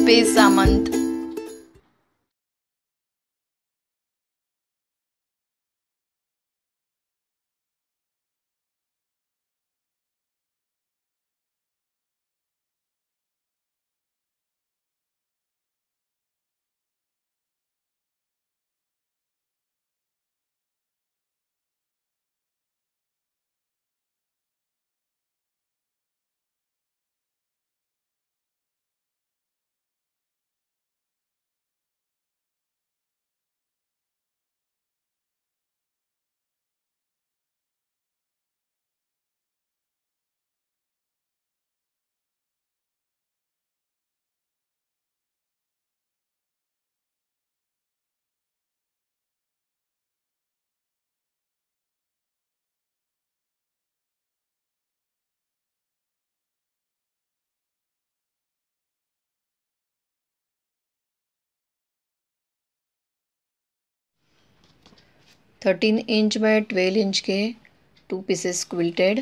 space, Samant. Thirteen inch by 12 inch के 2 pieces quilted,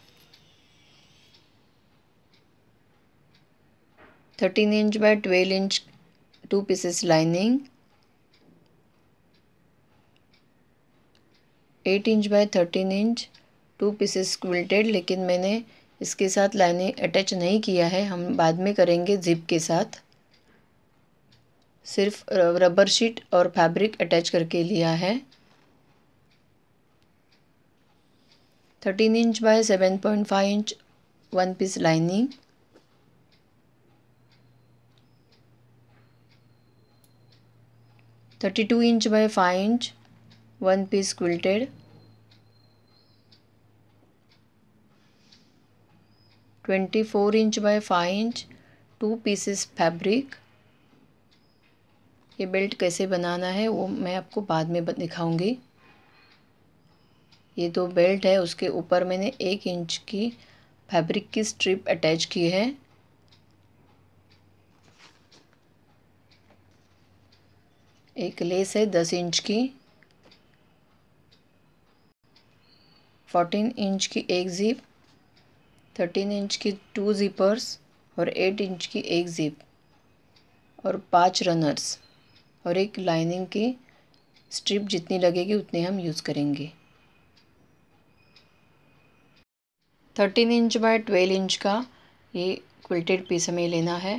13 inch by 12 inch 2 pieces lining, 8 inch by 13 inch 2 pieces quilted. लेकिन मैंने इसके साथ lining attach नहीं किया है, हम बाद में करेंगे जिप के साथ। सिर्फ रबर शीट और फैब्रिक अटैच करके लिया है। 13 inch by 7.5 inch 1 piece lining, 32 inch by 5 inch 1 piece quilted, 24 inch by 5 inch 2 pieces fabric. ये बेल्ट कैसे बनाना है वो मैं आपको बाद में दिखाऊंगी। ये 2 बेल्ट है, उसके ऊपर मैंने 1 इंच की फैब्रिक की स्ट्रिप अटैच की है। एक लेस है 10 इंच की, 14 इंच की एक जिप, 13 इंच की 2 जिपर्स और 8 इंच की एक जिप और 5 रनर्स और एक लाइनिंग की स्ट्रिप जितनी लगेगी उतनी हम यूज़ करेंगे। 13 इंच बाय 12 इंच का ये क्विल्टेड पीस हमें लेना है।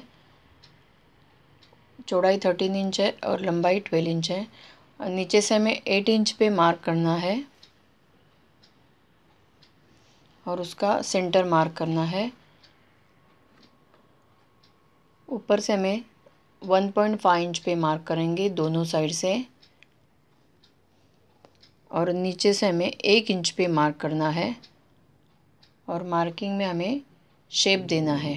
चौड़ाई 13 इंच है और लंबाई 12 इंच है। नीचे से हमें 8 इंच पे मार्क करना है और उसका सेंटर मार्क करना है। ऊपर से हमें 1.5 इंच पे मार्क करेंगे दोनों साइड से और नीचे से हमें 1 इंच पे मार्क करना है और मार्किंग में हमें शेप देना है।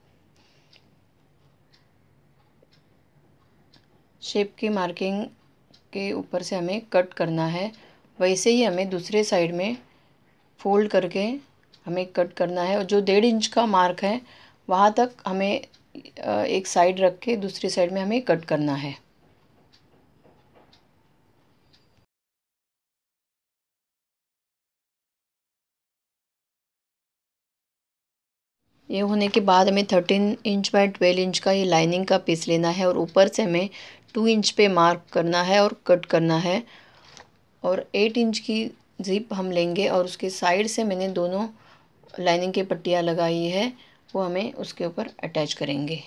शेप की मार्किंग के ऊपर से हमें कट करना है। वैसे ही हमें दूसरे साइड में फोल्ड करके हमें कट करना है और जो 1.5 इंच का मार्क है वहाँ तक हमें एक साइड रख के दूसरी साइड में हमें कट करना है। ये होने के बाद हमें 13 इंच बाय 12 इंच का ये लाइनिंग का पीस लेना है और ऊपर से हमें 2 इंच पे मार्क करना है और कट करना है और 8 इंच की जिप हम लेंगे और उसके साइड से मैंने दोनों लाइनिंग की पट्टियाँ लगाई है वो हमें उसके ऊपर अटैच करेंगे।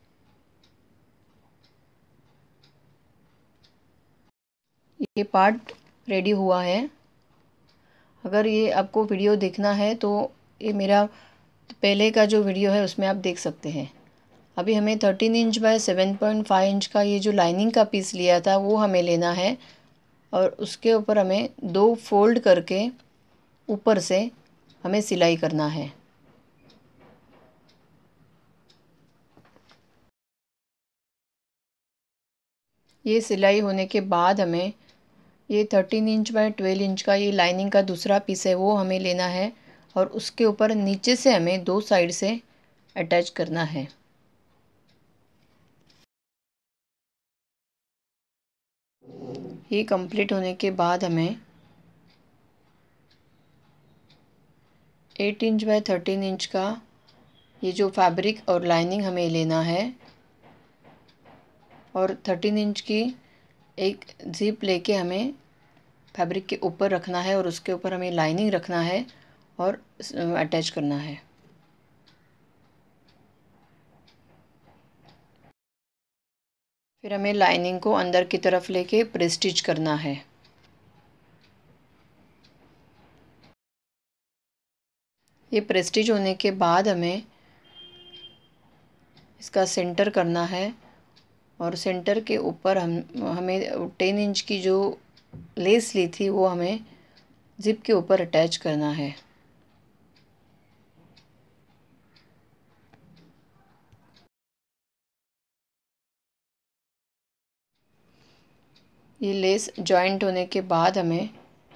ये पार्ट रेडी हुआ है। अगर ये आपको वीडियो देखना है तो ये मेरा पहले का जो वीडियो है उसमें आप देख सकते हैं। अभी हमें 13 इंच बाय 7.5 इंच का ये जो लाइनिंग का पीस लिया था वो हमें लेना है और उसके ऊपर हमें 2 फोल्ड करके ऊपर से हमें सिलाई करना है। ये सिलाई होने के बाद हमें ये 13 इंच बाय 12 इंच का ये लाइनिंग का दूसरा पीस है वो हमें लेना है और उसके ऊपर नीचे से हमें 2 साइड से अटैच करना है। ये कंप्लीट होने के बाद हमें 8 इंच बाय 13 इंच का ये जो फैब्रिक और लाइनिंग हमें लेना है और 13 इंच की एक ज़िप लेके हमें फैब्रिक के ऊपर रखना है और उसके ऊपर हमें लाइनिंग रखना है और अटैच करना है। फिर हमें लाइनिंग को अंदर की तरफ लेके प्रेस स्टिच करना है। ये प्रेस स्टिच होने के बाद हमें इसका सेंटर करना है और सेंटर के ऊपर हमें 10 इंच की जो लेस ली थी वो हमें ज़िप के ऊपर अटैच करना है। ये लेस जॉइंट होने के बाद हमें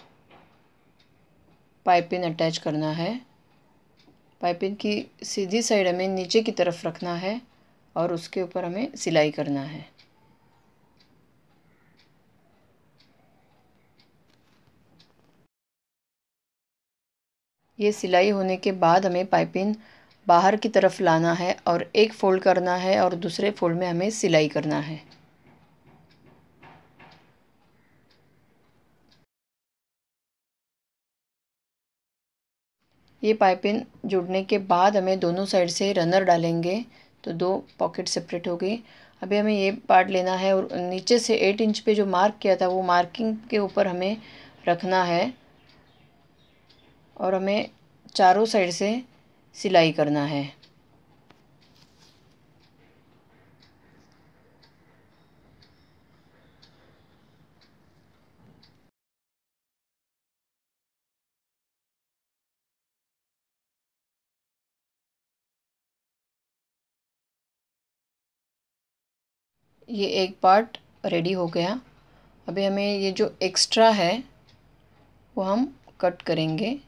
पाइपिंग अटैच करना है। पाइपिंग की सीधी साइड हमें नीचे की तरफ रखना है और उसके ऊपर हमें सिलाई करना है। ये सिलाई होने के बाद हमें पाइपिंग बाहर की तरफ लाना है और एक फ़ोल्ड करना है और दूसरे फ़ोल्ड में हमें सिलाई करना है। ये पाइपिंग जुड़ने के बाद हमें दोनों साइड से रनर डालेंगे तो दो पॉकेट सेपरेट हो गई। अभी हमें ये पार्ट लेना है और नीचे से 8 इंच पे जो मार्क किया था वो मार्किंग के ऊपर हमें रखना है और हमें चारों साइड से सिलाई करना है। ये एक पार्ट रेडी हो गया। अभी हमें ये जो एक्स्ट्रा है वो हम कट करेंगे।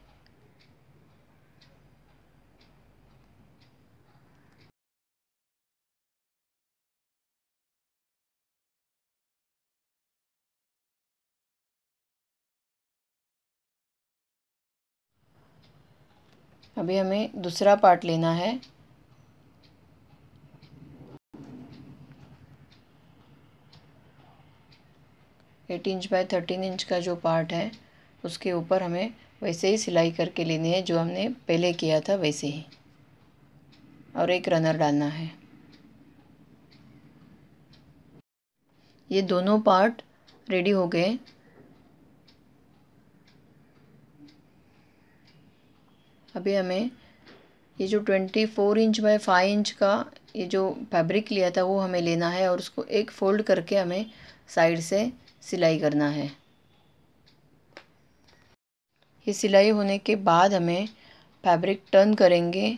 अभी हमें दूसरा पार्ट लेना है। एट इंच बाय 13 इंच का जो पार्ट है उसके ऊपर हमें वैसे ही सिलाई करके लेनी है जो हमने पहले किया था वैसे ही, और एक रनर डालना है। ये दोनों पार्ट रेडी हो गए। अभी हमें ये जो 24 इंच बाय 5 इंच का ये जो फैब्रिक लिया था वो हमें लेना है और उसको एक फ़ोल्ड करके हमें साइड से सिलाई करना है। ये सिलाई होने के बाद हमें फैब्रिक टर्न करेंगे।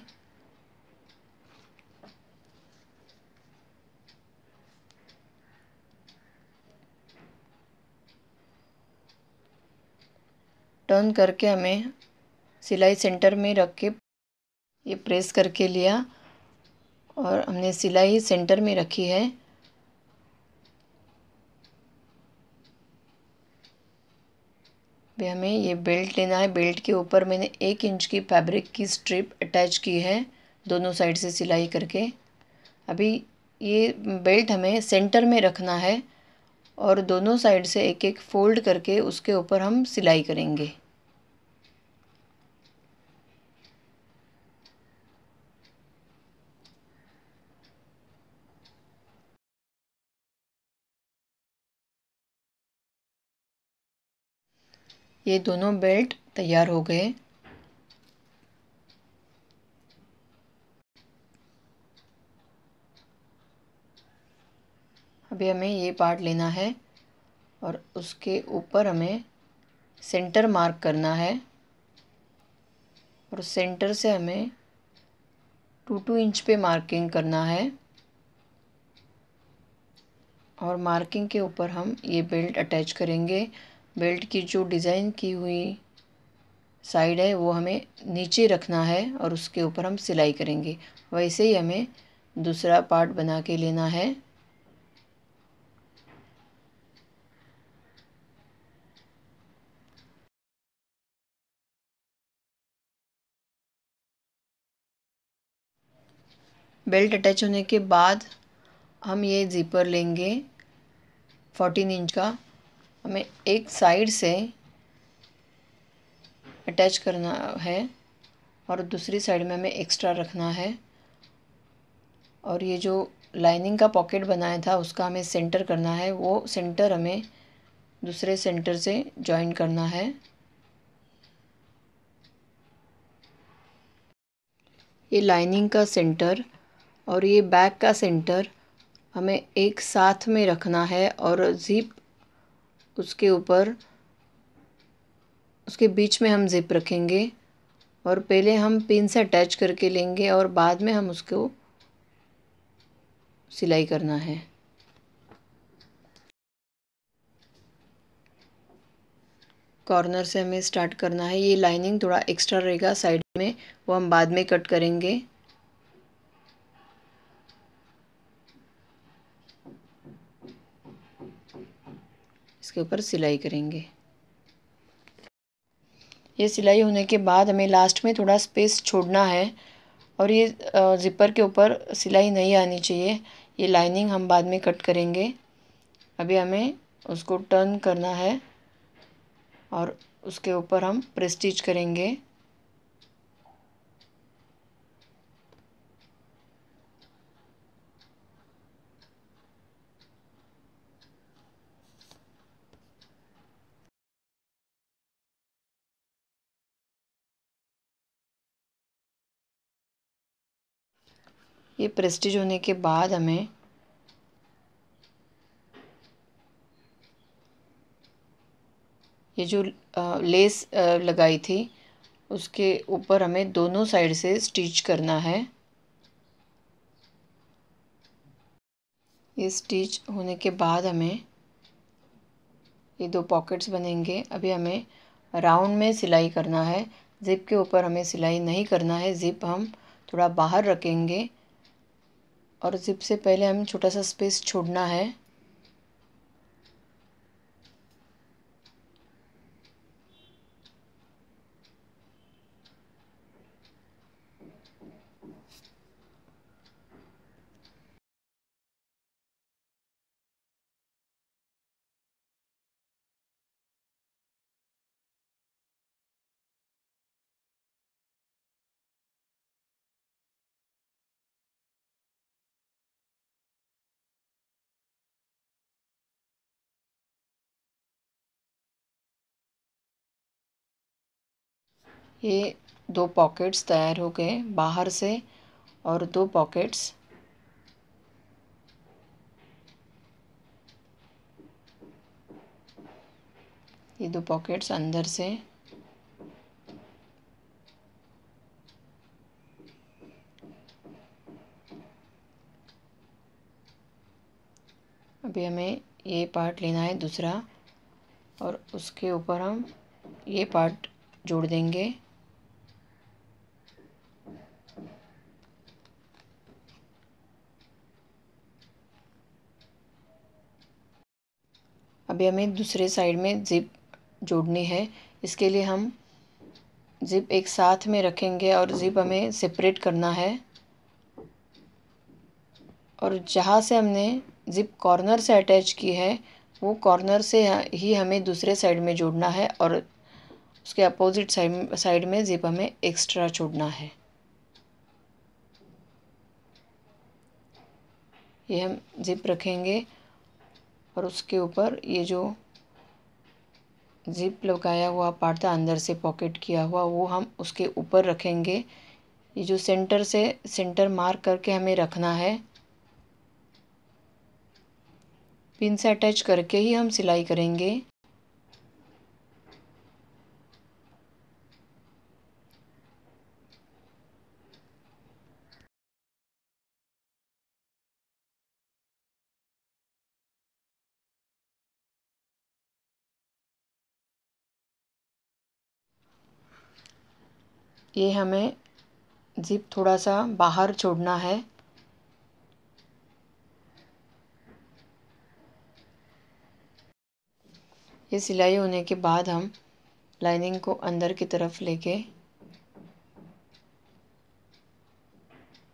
टर्न करके हमें सिलाई सेंटर में रख के ये प्रेस करके लिया और हमने सिलाई सेंटर में रखी है। भी हमें ये बेल्ट लेना है। बेल्ट के ऊपर मैंने 1 इंच की फैब्रिक की स्ट्रिप अटैच की है दोनों साइड से सिलाई करके। अभी ये बेल्ट हमें सेंटर में रखना है और दोनों साइड से एक एक फ़ोल्ड करके उसके ऊपर हम सिलाई करेंगे। ये दोनों बेल्ट तैयार हो गए। अभी हमें ये पार्ट लेना है और उसके ऊपर हमें सेंटर मार्क करना है और सेंटर से हमें 2 इंच पे मार्किंग करना है और मार्किंग के ऊपर हम ये बेल्ट अटैच करेंगे। बेल्ट की जो डिज़ाइन की हुई साइड है वो हमें नीचे रखना है और उसके ऊपर हम सिलाई करेंगे। वैसे ही हमें दूसरा पार्ट बना के लेना है। बेल्ट अटैच होने के बाद हम ये ज़िपर लेंगे 14 इंच का हमें एक साइड से अटैच करना है और दूसरी साइड में हमें एक्स्ट्रा रखना है। और ये जो लाइनिंग का पॉकेट बनाया था उसका हमें सेंटर करना है, वो सेंटर हमें दूसरे सेंटर से जॉइन करना है। ये लाइनिंग का सेंटर और ये बैक का सेंटर हमें एक साथ में रखना है और ज़िप उसके ऊपर, उसके बीच में हम ज़िप रखेंगे और पहले हम पिन से अटैच करके लेंगे और बाद में हम उसको सिलाई करना है। कॉर्नर से हमें स्टार्ट करना है। ये लाइनिंग थोड़ा एक्स्ट्रा रहेगा साइड में, वो हम बाद में कट करेंगे। इसके ऊपर सिलाई करेंगे। ये सिलाई होने के बाद हमें लास्ट में थोड़ा स्पेस छोड़ना है और ये ज़िपर के ऊपर सिलाई नहीं आनी चाहिए। ये लाइनिंग हम बाद में कट करेंगे। अभी हमें उसको टर्न करना है और उसके ऊपर हम प्रेस स्टिच करेंगे। ये प्रेस स्टिच होने के बाद हमें ये जो लेस लगाई थी उसके ऊपर हमें दोनों साइड से स्टिच करना है। ये स्टिच होने के बाद हमें ये दो पॉकेट्स बनेंगे। अभी हमें राउंड में सिलाई करना है। ज़िप के ऊपर हमें सिलाई नहीं करना है। ज़िप हम थोड़ा बाहर रखेंगे और ज़िप से पहले हमें छोटा सा स्पेस छोड़ना है। ये दो पॉकेट्स तैयार हो गए बाहर से और दो पॉकेट्स ये दो पॉकेट्स अंदर से। अभी हमें ये पार्ट लेना है दूसरा और उसके ऊपर हम ये पार्ट जोड़ देंगे। अभी हमें दूसरे साइड में ज़िप जोड़नी है। इसके लिए हम ज़िप एक साथ में रखेंगे और ज़िप हमें सेपरेट करना है और जहाँ से हमने ज़िप कॉर्नर से अटैच की है वो कॉर्नर से ही हमें दूसरे साइड में जोड़ना है और उसके अपोजिट साइड में ज़िप हमें एक्स्ट्रा छोड़ना है। ये हम ज़िप रखेंगे और उसके ऊपर ये जो ज़िप लगाया हुआ पार्ट था अंदर से पॉकेट किया हुआ वो हम उसके ऊपर रखेंगे। ये जो सेंटर से सेंटर मार्क करके हमें रखना है। पिन से अटैच करके ही हम सिलाई करेंगे। ये हमें ज़िप थोड़ा सा बाहर छोड़ना है। ये सिलाई होने के बाद हम लाइनिंग को अंदर की तरफ लेके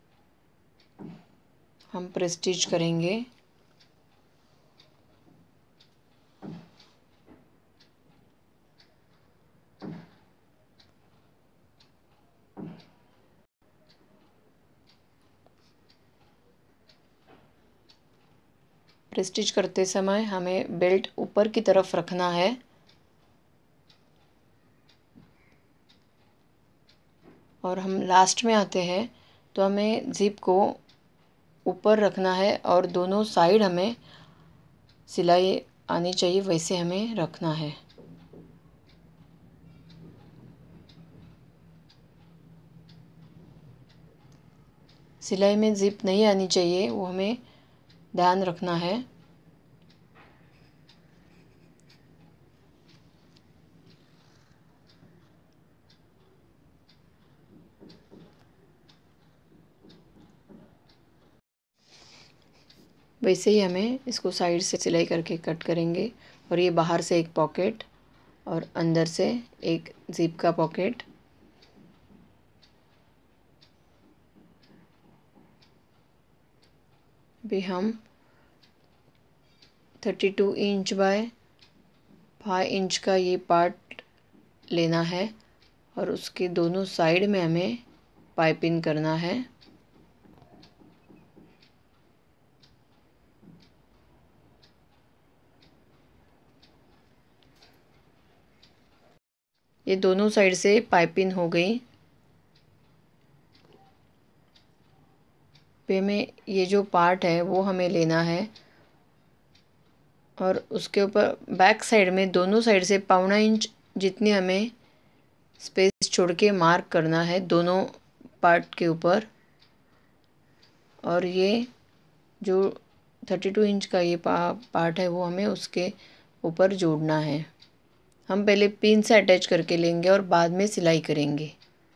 हम प्रेस स्टिच करेंगे। प्रेस्टिच करते समय हमें बेल्ट ऊपर की तरफ रखना है और हम लास्ट में आते हैं तो हमें ज़िप को ऊपर रखना है और दोनों साइड हमें सिलाई आनी चाहिए, वैसे हमें रखना है। सिलाई में ज़िप नहीं आनी चाहिए, वो हमें ध्यान रखना है। वैसे ही हमें इसको साइड से सिलाई करके कट करेंगे। और ये बाहर से एक पॉकेट और अंदर से एक ज़िप का पॉकेट। अभी हम 32 इंच बाय 5 इंच का ये पार्ट लेना है और उसके दोनों साइड में हमें पाइपिंग करना है। ये दोनों साइड से पाइपिंग हो गई। पे हमें ये जो पार्ट है वो हमें लेना है और उसके ऊपर बैक साइड में दोनों साइड से 1.25 इंच जितनी हमें स्पेस छोड़ के मार्क करना है दोनों पार्ट के ऊपर। और ये जो 32 इंच का ये पार्ट है वो हमें उसके ऊपर जोड़ना है। हम पहले पिन से अटैच करके लेंगे और बाद में सिलाई करेंगे।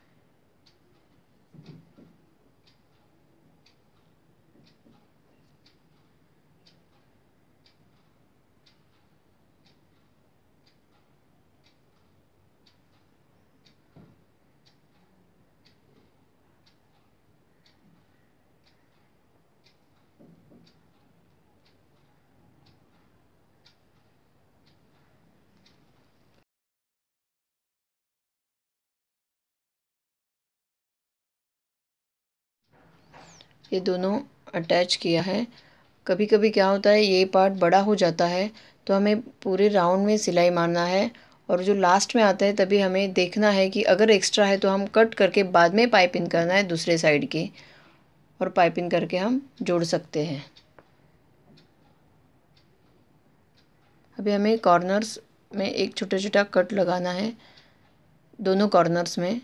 ये दोनों अटैच किया है। कभी कभी क्या होता है, ये पार्ट बड़ा हो जाता है तो हमें पूरे राउंड में सिलाई मारना है और जो लास्ट में आता है तभी हमें देखना है कि अगर एक्स्ट्रा है तो हम कट करके बाद में पाइपिंग करना है दूसरे साइड की, और पाइपिंग करके हम जोड़ सकते हैं। अभी हमें कॉर्नर्स में एक छोटा छोटा कट लगाना है दोनों कॉर्नर्स में।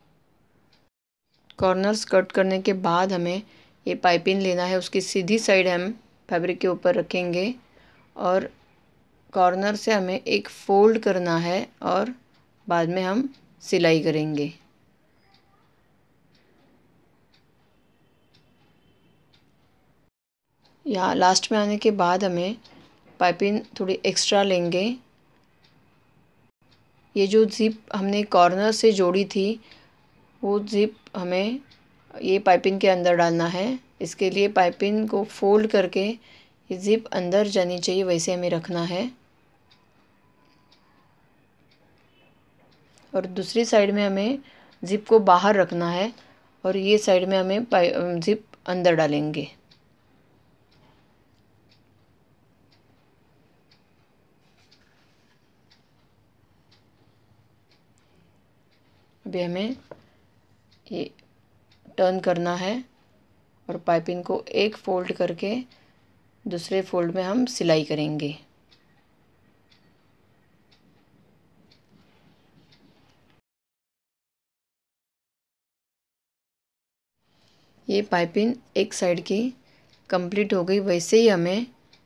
कॉर्नर्स कट करने के बाद हमें ये पाइपिंग लेना है, उसकी सीधी साइड हम फैब्रिक के ऊपर रखेंगे और कॉर्नर से हमें एक फ़ोल्ड करना है और बाद में हम सिलाई करेंगे। यहाँ लास्ट में आने के बाद हमें पाइपिंग थोड़ी एक्स्ट्रा लेंगे। ये जो ज़िप हमने कॉर्नर से जोड़ी थी वो ज़िप हमें ये पाइपिंग के अंदर डालना है। इसके लिए पाइपिंग को फोल्ड करके ये ज़िप अंदर जानी चाहिए, वैसे हमें रखना है। और दूसरी साइड में हमें ज़िप को बाहर रखना है और ये साइड में हमें ज़िप अंदर डालेंगे। अभी हमें ये टर्न करना है और पाइपिंग को एक फ़ोल्ड करके दूसरे फोल्ड में हम सिलाई करेंगे। ये पाइपिंग एक साइड की कंप्लीट हो गई। वैसे ही हमें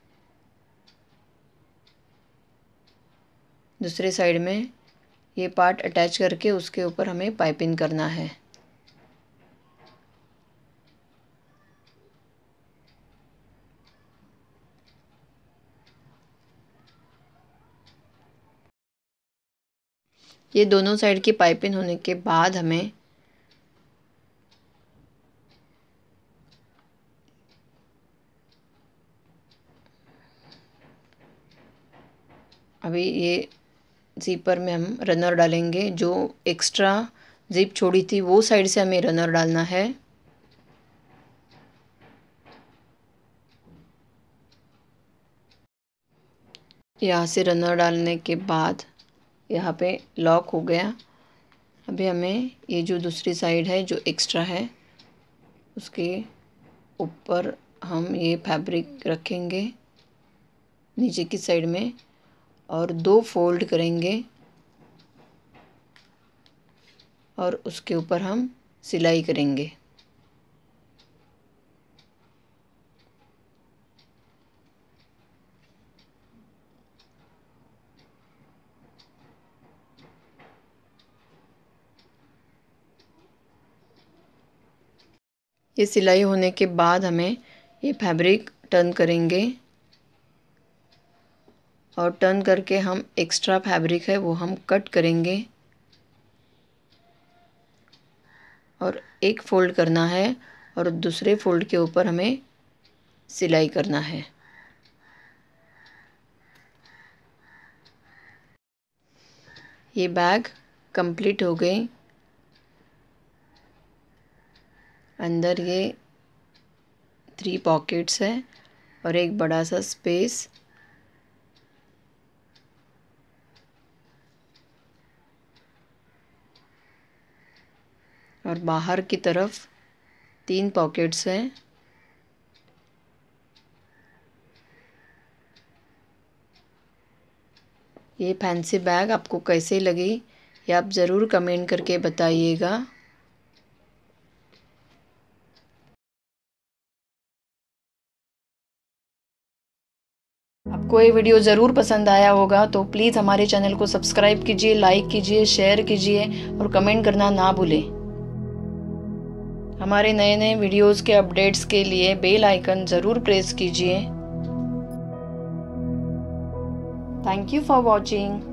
दूसरे साइड में ये पार्ट अटैच करके उसके ऊपर हमें पाइपिंग करना है। ये दोनों साइड की पाइपिंग होने के बाद हमें अभी ये ज़िपर में हम रनर डालेंगे। जो एक्स्ट्रा ज़िप छोड़ी थी वो साइड से हमें रनर डालना है। यहाँ से रनर डालने के बाद यहाँ पे लॉक हो गया। अभी हमें ये जो दूसरी साइड है जो एक्स्ट्रा है उसके ऊपर हम ये फैब्रिक रखेंगे नीचे की साइड में और 2 फोल्ड करेंगे और उसके ऊपर हम सिलाई करेंगे। ये सिलाई होने के बाद हमें ये फैब्रिक टर्न करेंगे और टर्न करके हम एक्स्ट्रा फैब्रिक है वो हम कट करेंगे और एक फ़ोल्ड करना है और दूसरे फ़ोल्ड के ऊपर हमें सिलाई करना है। ये बैग कंप्लीट हो गई। अंदर ये 3 पॉकेट्स है और एक बड़ा सा स्पेस। और बाहर की तरफ 3 पॉकेट्स हैं। ये फैंसी बैग आपको कैसे लगी ये आप ज़रूर कमेंट करके बताइएगा। आपको ये वीडियो ज़रूर पसंद आया होगा तो प्लीज़ हमारे चैनल को सब्सक्राइब कीजिए, लाइक कीजिए, शेयर कीजिए और कमेंट करना ना भूलें। हमारे नए नए वीडियोस के अपडेट्स के लिए बेल आइकन ज़रूर प्रेस कीजिए। Thank you for watching.